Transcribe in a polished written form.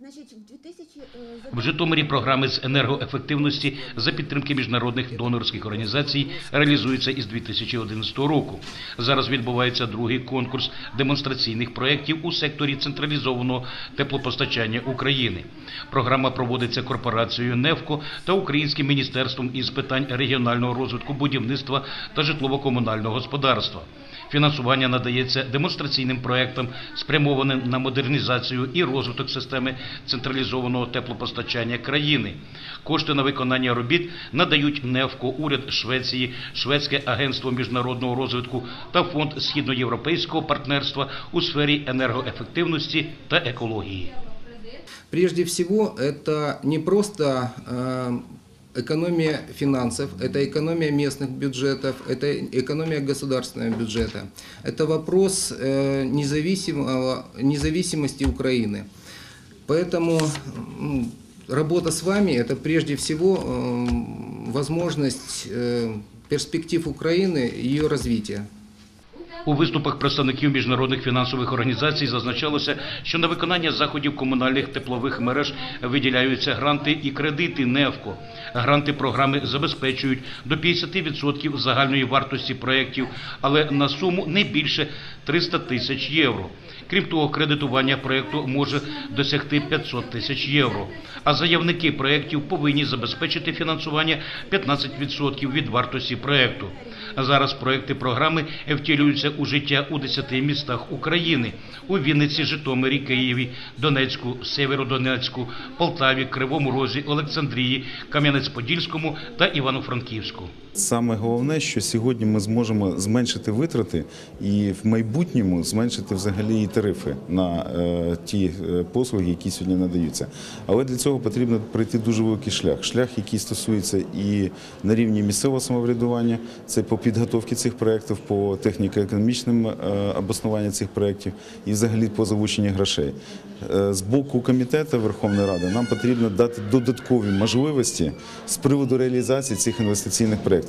В Житомирі програми з енергоефективності за підтримки міжнародних донорських організацій реалізуються із 2011 року. Зараз відбувається другий конкурс демонстраційних проєктів у секторі централізованого теплопостачання України. Програма проводиться корпорацією «Нефко» та Українським міністерством із питань регіонального розвитку, будівництва та житлово-комунального господарства. Фінансування надається демонстраційним проєктам, спрямованим на модернізацію і розвиток системи централізованого теплопостачання країни. Кошти на виконання робіт надають «Нефко», уряд Швеції, Шведське агентство міжнародного розвитку та Фонд східноєвропейського партнерства у сфері енергоефективності та екології. Прежде всего, это не просто экономия финансов, это экономия местных бюджетов, это экономия государственного бюджета. Это вопрос независимости Украины. Поэтому работа с вами – это прежде всего возможность перспектив Украины и ее развития. У виступах представників міжнародних фінансових організацій зазначалося, що на виконання заходів комунальних теплових мереж виділяються гранти і кредити «Нефко». Гранти програми забезпечують до 50% загальної вартості проєктів, але на суму не більше 300 тисяч євро. Крім того, кредитування проєкту може досягти 500 тисяч євро. А заявники проєктів повинні забезпечити фінансування 15% від вартості проєкту. Зараз проєкти програми втілюються у життя у 10 містах України – у Вінниці, Житомирі, Києві, Донецьку, Сєвєродонецьку, Полтаві, Кривому Розі, Олександрії, Кам'янець-Подільському та Івано-Франківську. Саме головне, що сьогодні ми зможемо зменшити витрати і в майбутньому зменшити взагалі і тарифи на ті послуги, які сьогодні надаються. Але для цього потрібно пройти дуже великий шлях. Шлях, який стосується і на рівні місцевого самоврядування, це по підготовці цих проєктів, по техніко-економічним обоснуванню цих проєктів і взагалі по залученню грошей. З боку комітету Верховної Ради нам потрібно дати додаткові можливості з приводу реалізації цих інвестиційних проєктів.